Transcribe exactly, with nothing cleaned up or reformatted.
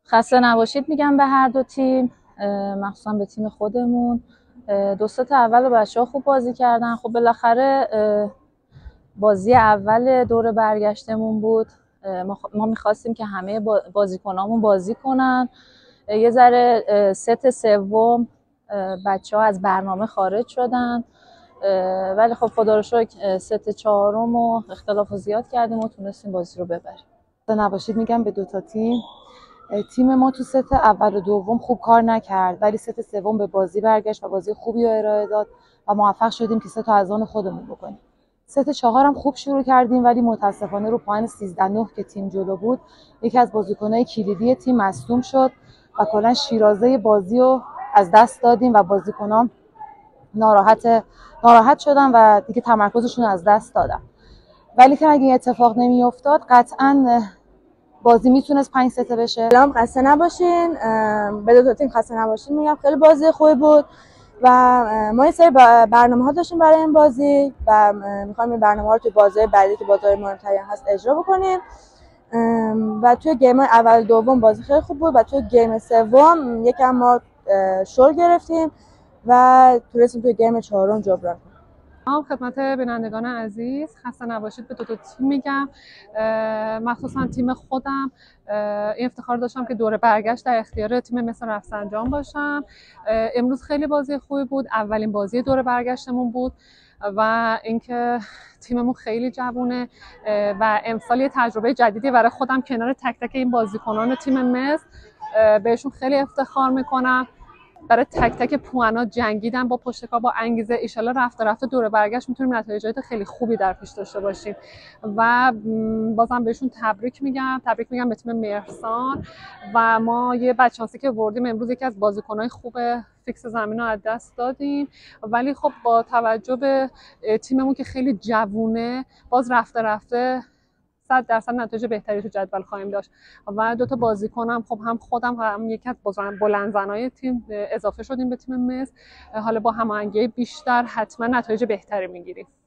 خسته نباشید میگم به هر دو تیم، مخصوصا به تیم خودمون. دو ست اول بچه‌ها خوب بازی کردن. خب بالاخره بازی اول دور برگشتمون بود. ما می‌خواستیم که همه بازیکنامون بازی کنن. یه ذره ست سوم بچه‌ها از برنامه خارج شدن، ولی خب خدا رو شکر ست چهارم و اختلاف زیاد کردیم و تونستیم بازی رو ببریم. نباشید میگم به دو تا تیم. تیم ما تو ست اول و دوم خوب کار نکرد، ولی ست سوم به بازی برگشت و بازی خوبی رو ارائه داد و موفق شدیم که سه تا از آن خودمون بکنیم. ست چهارم خوب شروع کردیم، ولی متاسفانه رو پایان سیزده نه که تیم جلو بود یکی از بازیکن‌های کلیدی تیم مصدوم شد و کلا شیرازه بازی رو از دست دادیم و بازیکنان ناراحت ناراحت شدن و دیگه تمرکزشون رو از دست دادن. ولی که اگه این اتفاق نمیافتاد قطعاً بازی میتونست پنج سته بشه. سلام، خسته نباشین. به دو تا تیم خسته نباشین میگم. خیلی بازی خوبی بود و ما یه سری برنامه‌ها داشتیم برای این بازی و می‌خوایم این برنامه‌ها رو توی بازی بعدی که بازی مهم‌تری هست اجرا بکنیم. و توی گیم اول دوم بازی خیلی خوب بود و توی گیم سوم یکم ما شل گرفتیم و تونستیم توی گیم چهارم جبران کنیم. خدمت بینندگان عزیز، خسته نباشید به دو تا تیم میگم. مخصوصا تیم خودم این افتخار داشتم که دوره برگشت در اختیار تیم مصر رفسنجان باشم. امروز خیلی بازی خوبی بود، اولین بازی دوره برگشتمون بود و اینکه تیممون خیلی جوونه و امسال یه تجربه جدیدی برای خودم کنار تک تک این بازیکنان تیم مصر بهشون خیلی افتخار میکنم. برای تک تک پوانا جنگیدن با پشتکار، با انگیزه. ایشالا رفته رفته دوره برگشت میتونیم نتایجات خیلی خوبی در پیش داشته باشیم و بازم بهشون تبریک میگم تبریک میگم به تیم مهرسان. و ما یه بچانسی که بردیم امروز یکی از بازیکن‌های خوب فیکس زمین رو از دست دادیم، ولی خب با توجه به تیممون که خیلی جوونه باز رفته رفته صد درصد نتایج بهتری تو جدول خواهیم داشت و دو تا بازیکنم خب هم خودم هم یکی از بلندزنای تیم اضافه شدیم به تیم مصر. حالا با هماهنگی بیشتر حتما نتایج بهتری میگیریم.